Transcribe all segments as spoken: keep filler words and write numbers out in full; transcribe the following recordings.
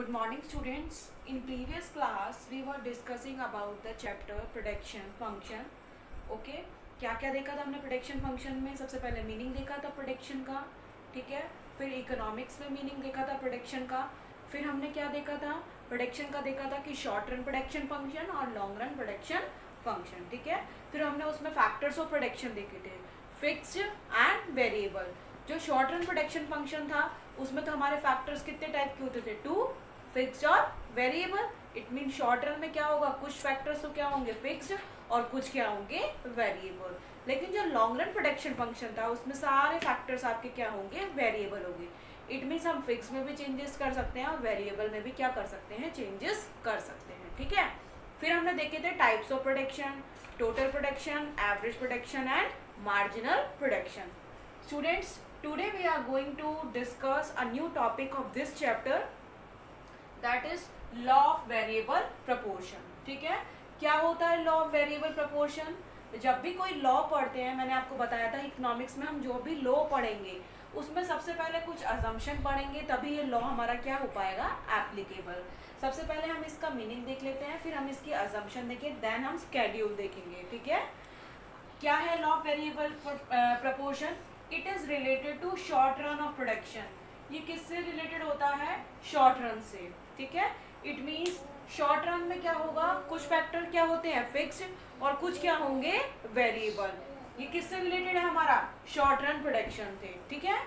Good morning students. In previous class we were discussing about the chapter prediction function. Okay, क्या क्या देखा था हमने prediction function में? सबसे पहले मीनिंग देखा था prediction का, ठीक है। फिर इकोनॉमिक्स में मीनिंग देखा था prediction का। फिर हमने क्या देखा था? prediction का देखा था कि शॉर्ट रन prediction function और लॉन्ग रन prediction function, ठीक है। फिर हमने उसमें फैक्टर्स ऑफ prediction देखे थे, फिक्स्ड एंड वेरिएबल। जो शॉर्ट रन प्रोडक्शन फंक्शन था उसमें तो हमारे फैक्टर्स कितने टाइप के होते थे? टू, फिक्स्ड और variable. It mean short run में क्या होगा, कुछ फैक्टर्स तो क्या होंगे फिक्स्ड और कुछ क्या होंगे वेरिएबल। लेकिन जो लॉन्ग रन प्रोडक्शन फंक्शन था उसमें सारे फैक्टर्स आपके क्या होंगे, वेरिएबल होंगे। इट मीन्स हम फिक्स में भी चेंजेस कर सकते हैं और वेरिएबल में भी क्या कर सकते हैं, चेंजेस कर सकते हैं, ठीक है। फिर हमने देखे थे types of production, total production, average production and marginal production. Students, today we are going to discuss a new topic of this chapter, that is law of variable proportion। ठीक है, क्या होता है law of variable proportion? जब भी कोई law पढ़ते हैं, मैंने आपको बताया था इकोनॉमिक्स में हम जो भी लॉ पढ़ेंगे उसमें सबसे पहले कुछ अजम्पशन पढ़ेंगे, तभी ये लॉ हमारा क्या हो पाएगा, एप्लीकेबल। सबसे पहले हम इसका मीनिंग देख लेते हैं, फिर हम इसकी अजम्पशन देखें, देन हम स्केड्यूल देखेंगे, ठीक है। क्या है law of variable proportion? It is related to short run of production. ये किससे रिलेटेड होता है? शॉर्ट रन से, ठीक है। इट मीन्स शॉर्ट रन में क्या होगा, कुछ फैक्टर क्या होते हैं फिक्स्ड और कुछ क्या होंगे वेरिएबल। ये किससे रिलेटेड है हमारा? शॉर्ट रन प्रोडक्शन से, ठीक है।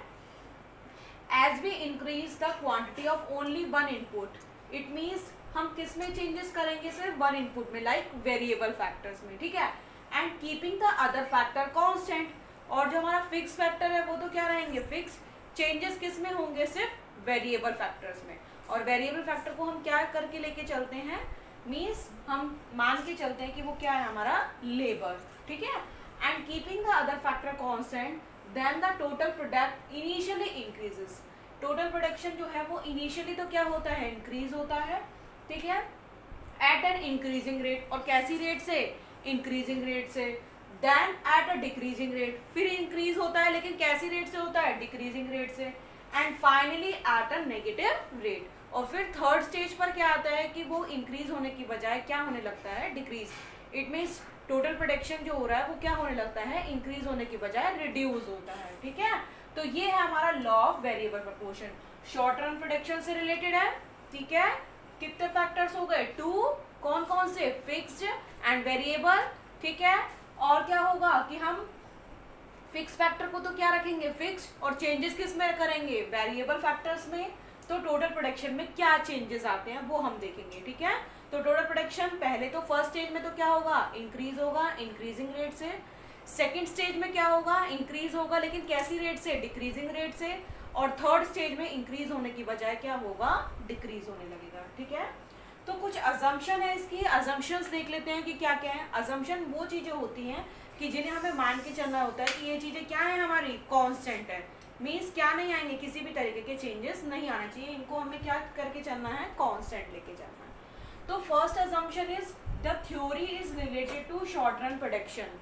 As we increase the quantity of only one input, it means हम किस में चेंजेस करेंगे, सिर्फ वन इनपुट में, लाइक वेरिएबल फैक्टर्स में, ठीक है। And keeping the other factor constant, और जो हमारा फिक्स फैक्टर है वो तो क्या रहेंगे फिक्स। चेंजेस किस में होंगे, सिर्फ वेरिएबल फैक्टर्स में। और वेरिएबल फैक्टर को हम क्या करके लेके चलते हैं, मीन्स हम मान के चलते हैं कि वो क्या है हमारा, लेबर, ठीक है। And keeping the other factor constant, then the total product initially increases. Total production जो है वो इनिशियली तो क्या होता है, इंक्रीज होता है, ठीक है, एट एन इंक्रीजिंग रेट। और कैसी रेट से? इंक्रीजिंग रेट से। Then at a decreasing rate, फिर इंक्रीज होता है लेकिन कैसी रेट से होता है, डिक्रीजिंग रेट से। And finally at a negative rate. और फिर थर्ड स्टेज पर क्या आता है कि वो इंक्रीज होने की बजाय क्या होने लगता है, decrease. It means total production जो हो रहा है वो क्या होने लगता है, इंक्रीज होने की बजाय रिड्यूस होता है, ठीक है। तो ये है हमारा law of variable proportion, short run production से रिलेटेड है, ठीक है। कितने फैक्टर्स हो गए, टू, कौन कौन से, फिक्स्ड एंड वेरिएबल, ठीक है। और क्या होगा कि हम फिक्स फैक्टर को तो क्या रखेंगे फिक्स, और चेंजेस किस में करेंगे, वेरिएबल फैक्टर्स में। तो टोटल प्रोडक्शन में क्या चेंजेस आते हैं वो हम देखेंगे, ठीक है। तो टोटल प्रोडक्शन पहले तो फर्स्ट स्टेज में तो क्या होगा, इंक्रीज होगा इंक्रीजिंग रेट से। सेकेंड स्टेज में क्या होगा, इंक्रीज होगा लेकिन कैसी रेट से, डिक्रीजिंग रेट से। और थर्ड स्टेज में इंक्रीज होने की बजाय क्या होगा, डिक्रीज होने लगेगा, ठीक है। तो कुछ अजम्पशन है, इसकी अजम्पशंस देख लेते हैं कि क्या क्या है। अजम्पशन वो चीजें होती हैं कि जिन्हें हमें मान के चलना होता है कि ये चीजें क्या है हमारी, कांस्टेंट है। मींस क्या नहीं आएंगे, किसी भी तरीके के चेंजेस नहीं आने चाहिए, इनको हमें क्या करके चलना है, कांस्टेंट लेके चलना है। तो first assumption is the theory is related to short run production.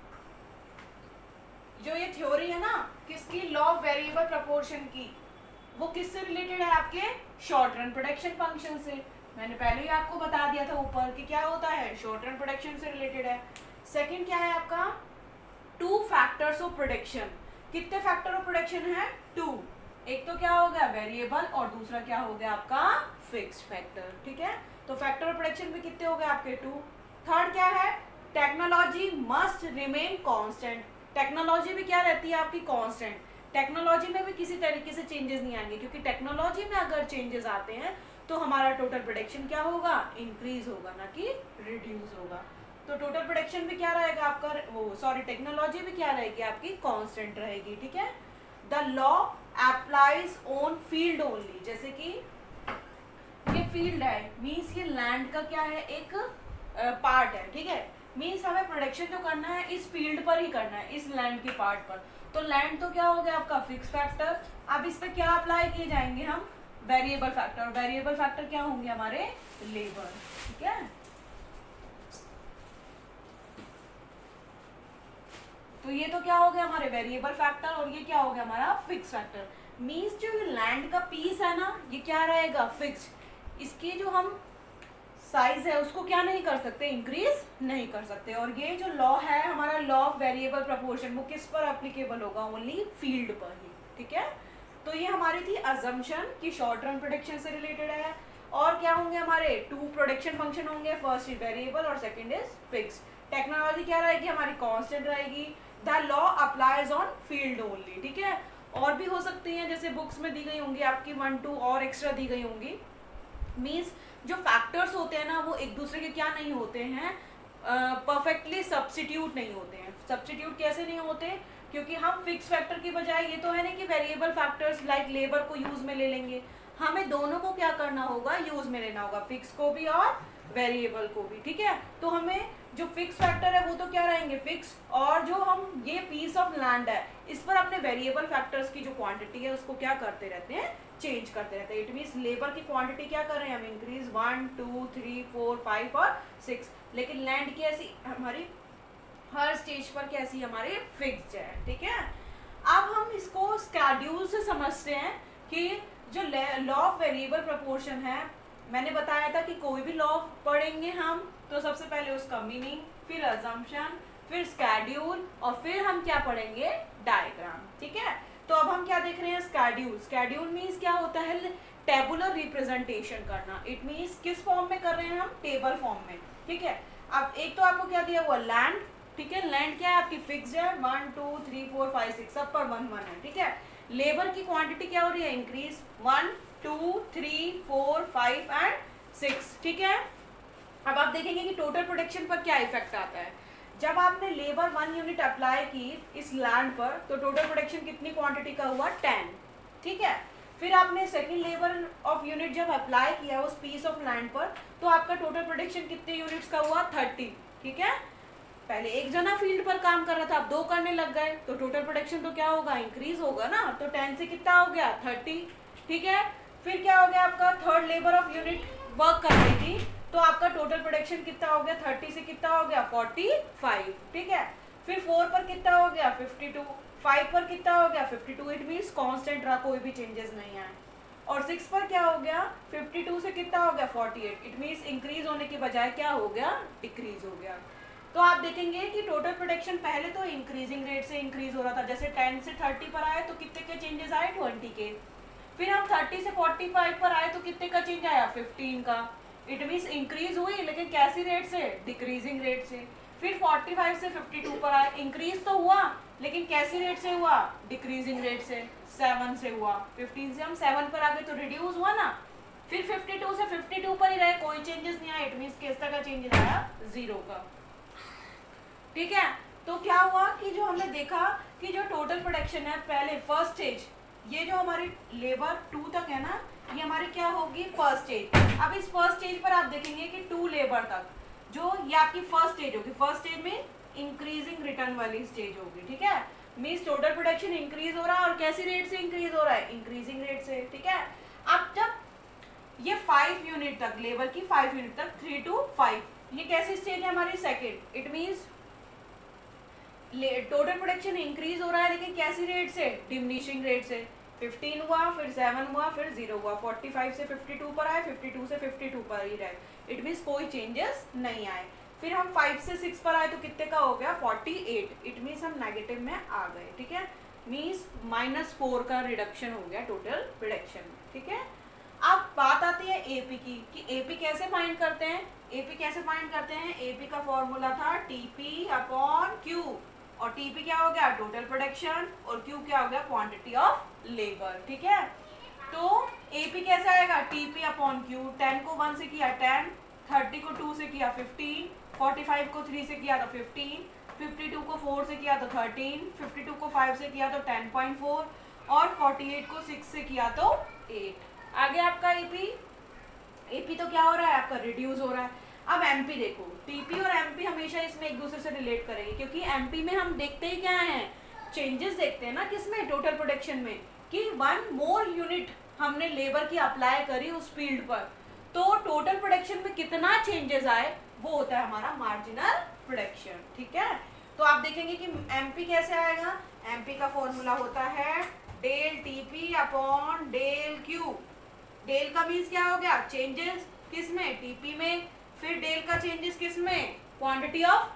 जो ये थ्योरी है ना किसकी, लॉ ऑफ वेरिएबल प्रपोर्शन की, वो किससे रिलेटेड है, आपके शॉर्ट रन प्रोडक्शन फंक्शन से। मैंने पहले ही आपको बता दिया था ऊपर कि क्या होता है, शॉर्ट रन प्रोडक्शन से रिलेटेड है। सेकंड क्या है आपका, टू फैक्टर्स ऑफ प्रोडक्शन। कितने फैक्टर ऑफ प्रोडक्शन है, टू। एक तो क्या हो गया वेरिएबल और दूसरा क्या हो गया आपका फिक्स्ड फैक्टर, ठीक है। तो फैक्टर ऑफ प्रोडक्शन में कितने हो गए आपके, टू। थर्ड क्या है, technology must remain constant. Technology भी क्या रहती है आपकी, कांस्टेंट। टेक्नोलॉजी में भी किसी तरीके से चेंजेस नहीं आएंगे, क्योंकि टेक्नोलॉजी में अगर चेंजेस आते हैं तो हमारा टोटल प्रोडक्शन क्या होगा, इंक्रीज होगा, ना कि रिड्यूस होगा। तो टोटल प्रोडक्शन भी क्या रहेगा आपका, वो सॉरी टेक्नोलॉजी भी क्या रहेगी आपकी, कांस्टेंट रहेगी, ठीक है। The law applies on field only. जैसे कि ये फील्ड है, मीन्स ये लैंड का क्या है, एक पार्ट है, ठीक है। मीन्स हमें प्रोडक्शन जो करना है इस फील्ड पर ही करना है, इस लैंड के पार्ट पर। तो लैंड तो क्या हो गया आपका फिक्स फैक्टर। अब इस पर क्या अप्लाई किए जाएंगे हम, वेरिएबल फैक्टर। और वेरिएबल फैक्टर क्या होंगे हमारे, लेबर, ठीक है। तो ये तो क्या हो गया हमारे वेरिएबल फैक्टर, और ये क्या हो गया हमारा फिक्स फैक्टर। मीन्स जो लैंड का पीस है ना ये क्या रहेगा, फिक्स। इसकी जो हम साइज है उसको क्या नहीं कर सकते, इंक्रीज नहीं कर सकते। और ये जो लॉ है हमारा लॉ ऑफ वेरिएबल प्रोपोर्शन, वो किस पर एप्लीकेबल होगा, ओनली फील्ड पर ही, ठीक है। तो ये हमारी थी अजम्पशन कि शॉर्ट रन प्रेडिक्शन से रिलेटेड है। और क्या होंगे हमारे टू प्रोडक्शन फंक्शन होंगे, फर्स्ट इज वेरिएबल और सेकंड इज फिक्स। टेक्नोलॉजी क्या रहेगी हमारी, कांस्टेंट रहेगी। The law applies on field only, ठीक है। और भी हो सकती हैं, जैसे बुक्स में दी गई होंगी आपकी वन टू और एक्स्ट्रा दी गई होंगी। मीन्स जो फैक्टर्स होते हैं ना वो एक दूसरे के क्या नहीं होते हैं, परफेक्टली uh, सब्स्टिट्यूट नहीं होते हैं। सब्स्टिट्यूट कैसे नहीं होते, क्योंकि हम फिक्स फैक्टर की बजाय ये तो है ना कि वेरिएबल फैक्टर्स लाइक लेबर को यूज में ले लेंगे, हमें दोनों को क्या करना होगा, यूज में लेना होगा, फिक्स को भी और वेरिएबल को भी, ठीक है। तो हमें जो फिक्स फैक्टर है वो तो क्या रहेंगे, फिक्स। और जो हम ये पीस ऑफ लैंड है इस पर अपने वेरिएबल फैक्टर्स की जो क्वांटिटी है उसको क्या करते रहते हैं, चेंज करते रहते हैं। इट मीन्स लेबर की क्वांटिटी क्या कर रहे हैं हम, increase one two three four five और सिक्स, लेकिन लैंड की ऐसी हमारी हर स्टेज पर कैसी हमारी फिक्स्ड है, ठीक है। अब हम इसको स्केड्यूल से समझते हैं कि जो लॉ ऑफ वेरिएबल प्रोपोर्शन है, मैंने बताया था कि कोई भी लॉ पढ़ेंगे हम तो सबसे पहले उसका मीनिंग, फिर अजम्पशन, फिर स्केड्यूल और फिर हम क्या पढ़ेंगे, डायग्राम, ठीक है। तो अब हम क्या देख रहे हैं, स्केड्यूल। स्केड्यूल मीन्स क्या होता है, टेबुलर रिप्रेजेंटेशन करना। इट मीन्स किस फॉर्म में कर रहे हैं हम, टेबल फॉर्म में, ठीक है। अब एक तो आपको क्या दिया हुआ, लैंड, ठीक है। लैंड क्या है आपकी, फिक्स्ड है, one two three four five six सब पर वन वन है, ठीक है। लेबर की क्वांटिटी क्या हो रही है, increase one two three four five and six, ठीक है। अब आप देखेंगे कि टोटल प्रोडक्शन पर क्या इफेक्ट आता है। जब आपने लेबर वन यूनिट अप्लाई की इस लैंड पर तो टोटल प्रोडक्शन कितनी क्वांटिटी का हुआ, टेन, ठीक है। फिर आपने सेकंड लेबर ऑफ यूनिट जब अप्लाई किया उस पीस ऑफ लैंड पर तो आपका टोटल प्रोडक्शन कितने यूनिट्स का हुआ, थर्टी, ठीक है। पहले एक जना फील्ड पर काम कर रहा था, अब दो करने लग गए तो टोटल प्रोडक्शन तो क्या होगा, इंक्रीज होगा ना। तो टेन से कितना हो गया, थर्टी, ठीक है। फिर क्या हो गया आपका, third labour of unit work कर रही थी तो आपका टोटल प्रोडक्शन कितना हो गया, थर्टी से कितना हो गया, फोर्टी फाइव, ठीक है। फिर फोर पर कितना हो गया, फिफ्टी टू, फाइव पर कितना हो गया, fifty two. It means constant रहा, कोई भी चेंजेस नहीं आए। और सिक्स पर क्या हो गया, फिफ्टी टू से कितना हो गया, forty eight. It means increase होने के बजाय क्या हो गया, डिक्रीज हो गया। तो आप देखेंगे कि टोटल प्रोडक्शन पहले तो इंक्रीजिंग रेट से इंक्रीज हो रहा था, जैसे टेन से थर्टी पर आए तो कितने के चेंजेस आए, ट्वेंटी के। फिर हम थर्टी से फोर्टी फाइव पर आए तो कितने का चेंज आया, फिफ्टीन का। इट मीन्स इंक्रीज हुई लेकिन कैसी रेट से, डिक्रीजिंग रेट से। फिर फोर्टी फाइव से फिफ्टी टू पर आए, इंक्रीज तो हुआ लेकिन कैसी रेट से हुआ, डिक्रीजिंग रेट से, सेवन से हुआ। फिफ्टीन से हम सेवन पर आ गए तो रिड्यूस हुआ ना। फिर फिफ्टी टू से फिफ्टी टू पर ही रहे, कोई चेंजेस नहीं आया। इट मीन्स किस तरह का चेंजेस आया, जीरो का, ठीक है। तो क्या हुआ कि जो हमने देखा कि जो टोटल प्रोडक्शन है पहले फर्स्ट स्टेज, ये जो हमारी लेबर टू तक है ना, ये हमारी क्या होगी, फर्स्ट स्टेज। अब इस फर्स्ट स्टेज पर आप देखेंगे कि टू लेबर तक जो ये आपकी फर्स्ट स्टेज होगी, फर्स्ट स्टेज में इंक्रीजिंग रिटर्न वाली स्टेज होगी, ठीक है। मीन्स टोटल प्रोडक्शन इंक्रीज हो रहा है और कैसी रेट से इंक्रीज हो रहा है, इंक्रीजिंग रेट से, ठीक है। अब जब ये फाइव यूनिट तक, लेबर की फाइव यूनिट तक, थ्री टू फाइव, ये कैसी स्टेज है हमारी, second. It means total production increase हो रहा है लेकिन कैसी रेट से, डिमिनिशिंग रेट से। फिफ्टीन हुआ, फिर सेवन हुआ, फिर जीरो हुआ। फोर्टी फाइव से फिफ्टी टू पर आए, फिफ्टी टू से फिफ्टी टू पर ही रहे। इट मीन्स कोई चेंजेस नहीं आए। फिर हम फाइव से सिक्स पर आए तो कितने का हो गया, फोर्टी एट। इट मीन्स हम नेगेटिव में आ गए, ठीक है। मीन्स माइनस फोर का रिडक्शन हो गया टोटल प्रोडक्शन में, ठीक है। अब बात आती है एपी की कि एपी कैसे फाइंड करते हैं। एपी कैसे फाइंड करते हैं, एपी का फॉर्मूला था टीपी अपॉन क्यू, और टीपी क्या हो गया, टोटल प्रोडक्शन, और क्यू क्या हो गया, क्वांटिटी ऑफ लेबर, ठीक है। तो एपी कैसे आएगा, टीपी अपॉन क्यू। टेन को वन से किया टेन, थर्टी को टू से किया फिफ्टीन, फोर्टी फाइव को थ्री से किया तो फिफ्टीन, फिफ्टी टू को फोर से किया तो थर्टीन, फिफ्टी टू को फाइव से किया तो टेन पॉइंट फोर, और फोर्टी एट को सिक्स से किया तो एट। आगे आपका एपी, एपी तो क्या हो रहा है आपका, रिड्यूस हो रहा है। अब एमपी देखो, टीपी और एमपी हमेशा इसमें एक दूसरे से रिलेट करेंगे, क्योंकि एमपी में हम देखते ही क्या है, चेंजेस देखते हैं ना, किसमें, टोटल प्रोडक्शन में, कि वन मोर यूनिट हमने लेबर की अप्लाई करी उस फील्ड पर तो टोटल प्रोडक्शन में कितना चेंजेस आए, वो होता है हमारा मार्जिनल प्रोडक्शन, ठीक है। तो आप देखेंगे कि एमपी कैसे आएगा, एमपी का फॉर्मूला होता है del TP upon del Q. Del का मीन्स क्या हो गया, चेंजेस किस में, टीपी में। फिर डेल का चेंजेस किस में, क्वांटिटी ऑफ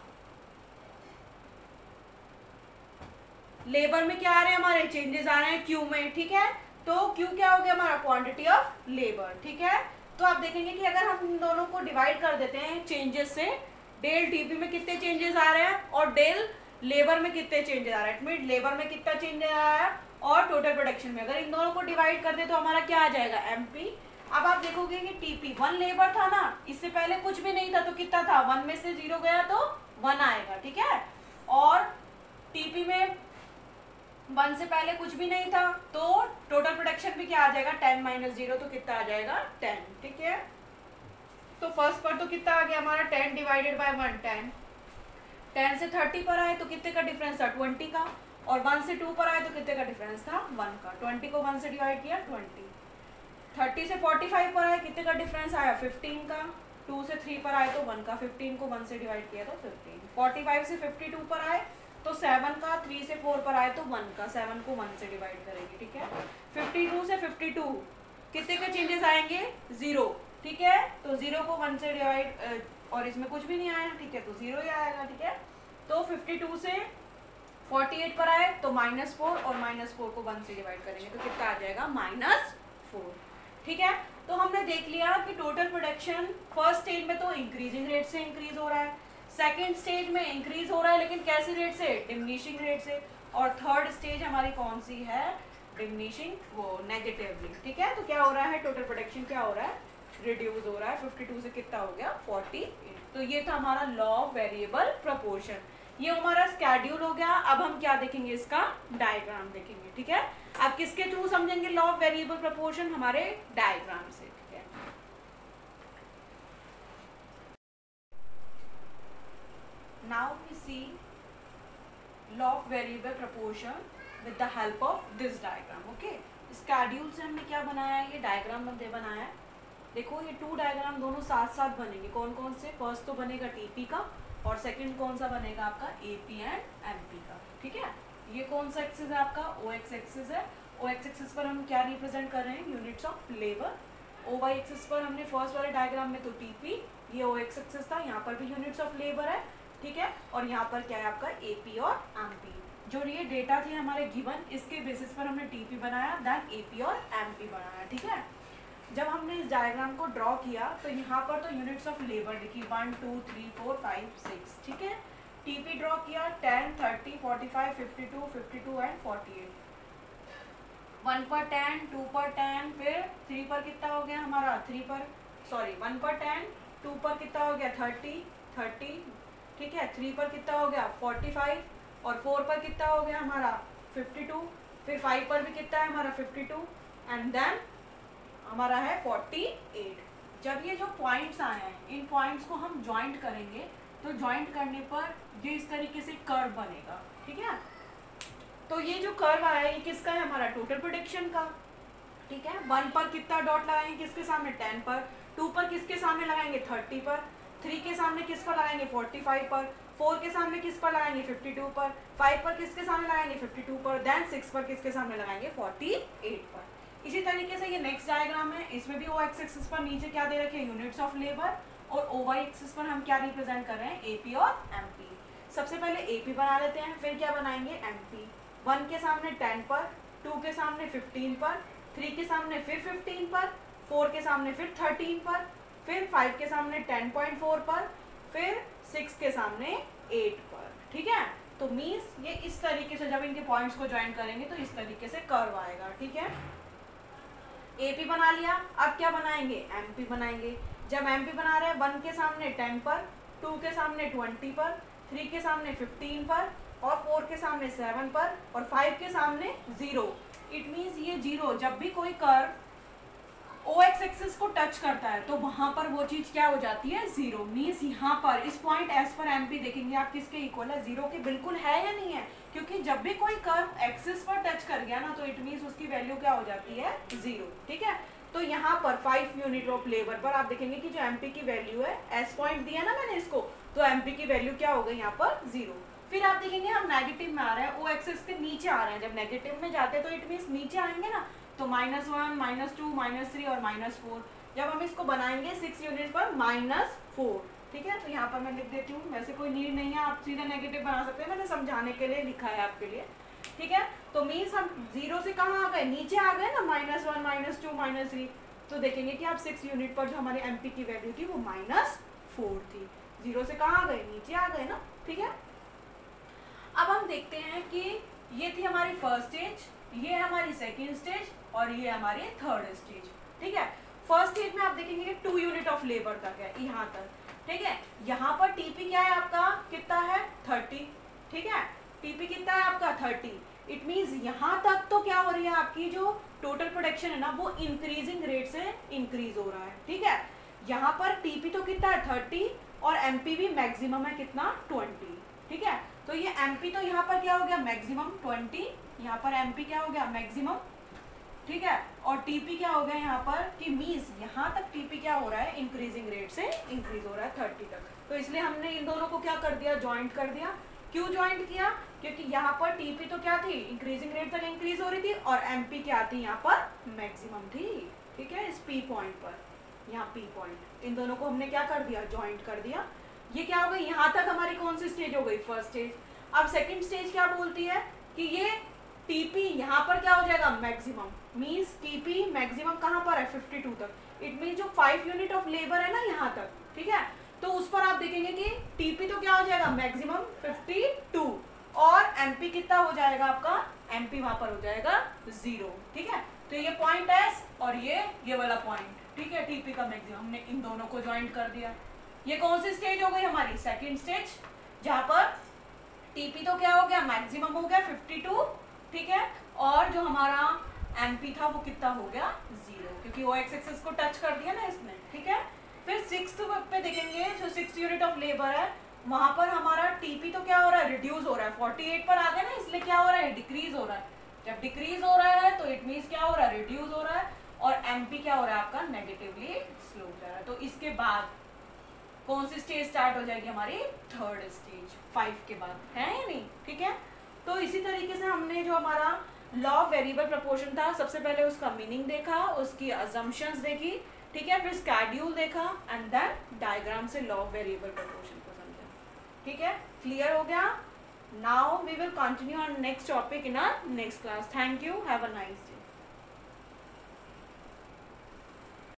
लेबर में क्या आ रहे हैं हमारे चेंजेस आ रहे हैं क्यू में, ठीक है। तो क्यू क्या हो गया हमारा, क्वांटिटी ऑफ लेबर, ठीक है। तो आप देखेंगे कि अगर हम इन दोनों को डिवाइड कर देते हैं चेंजेस से, डेल टीपी में कितने चेंजेस आ रहे हैं और डेल लेबर में कितने चेंजेस आ रहे हैं, इट लेबर में कितना चेंजेस आ रहा है और टोटल प्रोडक्शन में, अगर इन दोनों को डिवाइड कर दे तो हमारा क्या आ जाएगा, एमपी। अब आप देखोगे कि टीपी वन लेबर था ना, इससे पहले कुछ भी नहीं था तो कितना था, वन में से जीरो गया तो वन आएगा, ठीक है। और टीपी में वन से पहले कुछ भी नहीं था तो टोटल प्रोडक्शन भी क्या आ जाएगा, टेन माइनस जीरो तो कितना आ जाएगा, टेन, ठीक है। तो फर्स्ट पर तो कितना आ गया हमारा, ten divided by one, ten. Ten से थर्टी पर आए तो कितने का डिफरेंस था, ट्वेंटी का। और वन से टू पर आए तो कितने का डिफरेंस था, वन का। ट्वेंटी को वन से डिवाइड किया, ट्वेंटी। थर्टी से फोर्टी फाइव पर आए कितने का डिफरेंस आया, फिफ्टीन का। टू से थ्री पर आए तो वन का। फिफ्टीन को वन से डिवाइड किया तो फिफ्टीन। फोर्टी फाइव से फिफ्टी टू पर आए तो सेवन का। थ्री से फोर पर आए तो वन का। सेवन को वन से डिवाइड करेंगे, ठीक है। फिफ्टी टू से फिफ्टी टू कितने का चेंजेस आएंगे, जीरो, ठीक है। तो जीरो को वन से डिवाइड, और इसमें कुछ भी नहीं आया, ठीक है, तो जीरो ही आएगा, ठीक है। तो फिफ्टी टू से फोर्टी एट पर आए तो माइनस फोर, और माइनस फोर को वन से डिवाइड करेंगे तो कितना आ जाएगा, माइनस फोर, ठीक है। तो हमने देख लिया कि टोटल प्रोडक्शन फर्स्ट स्टेज में तो इंक्रीजिंग रेट से इंक्रीज हो रहा है, सेकेंड स्टेज में इंक्रीज हो रहा है लेकिन कैसे रेट से, डिमिनिशिंग रेट से, और थर्ड स्टेज हमारी कौन सी है, डिमिनिशिंग, वो नेगेटिवली, ठीक है। तो क्या हो रहा है, टोटल प्रोडक्शन क्या हो रहा है, रिड्यूस हो रहा है। फिफ्टी टू से कितना हो गया, फोर्टी एट। तो ये था हमारा लॉ ऑफ वेरिएबल प्रपोर्शन, ये हमारा स्केड्यूल हो गया। अब हम क्या देखेंगे, इसका डायग्राम देखेंगे, ठीक है। अब किसके थ्रू समझेंगे लॉ ऑफ वेरिएबल प्रपोर्शन, हमारे डायग्राम से, ठीक है। Now we see law of variable proportion with the help of this diagram, okay. Schedule से हमने क्या बनाया है, ये डायग्राम हमने बनाया है। देखो ये टू डायग्राम दोनों साथ साथ बनेंगे, कौन कौन से, फर्स्ट तो बनेगा टीपी का और सेकंड कौन सा बनेगा आपका, एपी एंड एमपी का, ठीक है। ये कौन सा एक्सिस है आपका, ओ एक्स एक्सिस है। ओ एक्स एक्सिस पर हम क्या रिप्रेजेंट कर रहे हैं, units of labour. O Y axis पर हमने फर्स्ट वाले डायग्राम में तो टीपी, ये ओ एक्स एक्सिस था, यहाँ पर भी यूनिट्स ऑफ लेबर है, ठीक है। और यहाँ पर क्या है आपका, एपी और एमपी। जो ये डेटा थे हमारे गिवन, इसके बेसिस पर हमने टीपी बनाया, देन एपी और एमपी बनाया, ठीक है। जब हमने इस डायग्राम को ड्रॉ किया तो यहाँ पर तो यूनिट्स ऑफ लेबर लिखी, one two three four five six, ठीक है। टीपी ड्रॉ किया, ten, thirty, forty five, fifty two, fifty two and forty eight. One पर टेन, टू पर टेन, फिर थ्री पर कितना हो गया हमारा, थ्री पर सॉरी वन पर टेन, टू पर कितना हो गया, थर्टी, थर्टी, ठीक है। थ्री पर कितना हो गया, फोर्टी फाइव, और फोर पर कितना हो गया हमारा, फिफ्टी टू, फिर फाइव पर भी कितना है हमारा, फिफ्टी टू, एंड देन हमारा है फोर्टी एट। जब ये जो पॉइंट्स आए हैं, इन पॉइंट्स को हम ज्वाइंट करेंगे तो ज्वाइंट करने पर ये इस तरीके से कर्व बनेगा, ठीक है। तो ये जो कर्व आया है ये किसका है, हमारा टोटल प्रोडक्शन का, ठीक है। वन पर कितना डॉट लगाएंगे, किसके सामने, टेन पर। टू पर किसके सामने लगाएंगे, थर्टी पर। थ्री के सामने किस पर लगाएंगे, फोर्टी फाइव पर। फोर के सामने किस पर लगाएंगे, फिफ्टी टू पर। फाइव पर किसके सामने लगाएंगे, फिफ्टी टू पर। देन सिक्स पर किसके सामने लगाएंगे, फोर्टी एट पर। इसी तरीके से ये नेक्स्ट डायग्राम है, इसमें भी ओ एक्स एक्सिस पर नीचे क्या दे रखे हैं, यूनिट्स ऑफ लेबर, और ओ वाई एक्सिस पर हम क्या रिप्रेजेंट कर रहे हैं, एपी और एमपी। सबसे पहले एपी बना लेते हैं, फिर क्या बनाएंगे, एमपी। वन के सामने टेन पर, टू के सामने फिफ्टीन पर, थ्री के सामने फिर फिफ्टीन पर, फोर के सामने फिर थर्टीन पर, फिर फाइव के सामने टेन पॉइंट फोर पर, फिर सिक्स के सामने एट पर, ठीक है। तो मीन्स ये इस तरीके से जब इनके पॉइंट्स को ज्वाइन करेंगे तो इस तरीके से कर्व आएगा, ठीक है। एपी बना लिया, अब क्या बनाएंगे, एमपी बनाएंगे। जब एमपी बना रहे हैं, वन के सामने टेन पर, टू के सामने ट्वेंटी पर, थ्री के सामने फिफ्टीन पर, और फोर के सामने सेवन पर, और फाइव के सामने जीरो। इट मीन्स ये जीरो, जब भी कोई कर्व ओ एक्स एक्सिस को टच करता है तो वहां पर वो चीज क्या हो जाती है, जीरो। मीन्स यहाँ पर इस पॉइंट एस पर एमपी देखेंगे आप किसके इक्वल है, जीरो के बिल्कुल है या नहीं है, क्योंकि जब भी कोई कर्व एक्सिस पर टच कर गया ना तो इट मीन्स उसकी वैल्यू क्या हो जाती है, जीरो, ठीक है। तो यहाँ पर फाइव यूनिट ऑफ लेबर पर आप देखेंगे कि जो एमपी की वैल्यू है, एस पॉइंट दिया ना मैंने इसको, तो एमपी की वैल्यू क्या हो गई यहाँ पर, जीरो। फिर आप देखेंगे हम नेगेटिव में आ रहे हैं, ओ एक्सिस के नीचे आ रहे हैं। जब नेगेटिव में जाते हैं तो इट मीन्स नीचे आएंगे ना, तो minus one, minus two, minus three और माइनस फोर। जब हम इसको बनाएंगे सिक्स यूनिट पर माइनस फोर, ठीक है। तो यहाँ पर मैं लिख देती हूँ, वैसे कोई नीड नहीं है, आप सीधा नेगेटिव बना सकते हैं, मैंने समझाने के लिए लिखा है आपके लिए, ठीक है। तो मीन्स हम जीरो से कहाँ आ गए, नीचे आ गए ना, minus one, minus two, minus three. तो देखेंगे कि आप सिक्स यूनिट पर जो हमारे एम पी की वैल्यू थी वो माइनस फोर थी। जीरो से कहाँ आ गए, नीचे आ गए ना, ठीक है। अब हम देखते हैं कि ये थी हमारी फर्स्ट स्टेज, ये हमारी सेकेंड स्टेज और ये हमारी थर्ड स्टेज, ठीक है। फर्स्ट स्टेज में आप देखेंगे कि टू यूनिट ऑफ लेबर तक है, यहाँ तक, ठीक है। यहाँ पर टीपी क्या है आपका, कितना है, थर्टी, ठीक है। टीपी कितना है आपका, थर्टी। इट मीन्स यहाँ तक तो क्या हो रही है, आपकी जो टोटल प्रोडक्शन है ना वो इंक्रीजिंग रेट से इंक्रीज हो रहा है, ठीक है। यहाँ पर टीपी तो कितना है, थर्टी, और एमपी भी मैक्सिमम है कितना, ट्वेंटी, ठीक है। तो ये एमपी तो यहाँ पर क्या हो गया, मैक्सिमम ट्वेंटी, यहाँ पर एमपी क्या हो गया, मैक्सिमम, ठीक है। और टीपी क्या हो गया यहाँ पर, कि मीन्स यहाँ तक टीपी क्या हो रहा है, इंक्रीजिंग रेट से इंक्रीज हो रहा है थर्टी तक। तो इसलिए हमने इन दोनों को क्या कर दिया, ज्वाइंट कर दिया। क्यों ज्वाइंट किया, क्योंकि यहाँ पर टीपी तो क्या थी, इंक्रीजिंग रेट तक इंक्रीज हो रही थी, और एमपी क्या थी, यहाँ पर मैक्सिमम थी, ठीक है। इस पी पॉइंट पर, यहाँ पी पॉइंट, इन दोनों को हमने क्या कर दिया, ज्वाइंट कर दिया। ये क्या हो गई, यहाँ तक हमारी कौन सी स्टेज हो गई, फर्स्ट स्टेज। अब सेकंड स्टेज क्या बोलती है कि ये टीपी यहाँ पर क्या हो जाएगा, मैक्सिमम, मींस टीपी मैक्सिमम कहाँ पर है, फिफ्टी टू तक। इट मीन जो फाइव यूनिट ऑफ लेबर है ना यहाँ तक, ठीक है। तो उस पर आप देखेंगे कि टीपी तो क्या हो जाएगा, मैक्सिमम फिफ्टी टू, और एमपी कितना हो जाएगा आपका, एमपी वहां पर हो जाएगा जीरो, ठीक है। तो ये पॉइंट एस और ये ये वाला पॉइंट, ठीक है, टीपी का मैक्सिमम, हमने इन दोनों को ज्वाइंट कर दिया। ये कौन सी स्टेज हो गई हमारी, सेकंड स्टेज, जहां पर टीपी तो क्या हो गया, मैक्सिमम हो गया फिफ्टी टू, ठीक है, और जो हमारा एमपी था वो कितना हो गया, जीरो, क्योंकि ओ एक्स एक्सिस को टच कर दिया ना इसने, ठीक है। फिर सिक्स्थ पे देखेंगे, जो सिक्स यूनिट ऑफ लेबर है वहां पर हमारा टीपी तो क्या हो रहा है, रिड्यूस हो रहा है, फोर्टी एट पर आ गया ना, इसलिए क्या हो रहा है, डिक्रीज हो रहा है। जब डिक्रीज हो रहा है तो इट मीन्स क्या हो रहा है, रिड्यूस हो रहा है, और एमपी क्या हो रहा है आपका, नेगेटिवली स्लोप जा रहा है। तो इसके बाद कौन सी स्टेज स्टार्ट हो जाएगी हमारी, थर्ड स्टेज, फाइव के बाद, है या नहीं, ठीक है। तो इसी तरीके से हमने जो हमारा लॉ ऑफ वेरिएबल प्रपोर्शन था, सबसे पहले उसका मीनिंग देखा, उसकी अजम्पशंस देखी, ठीक है, फिर स्केड्यूल देखा, एंड देन डायग्राम से लॉ ऑफ वेरिएबल प्रपोर्शन को समझा, ठीक है। क्लियर हो गया। Now we will continue on next topic in our next class. Thank you, have a nice day.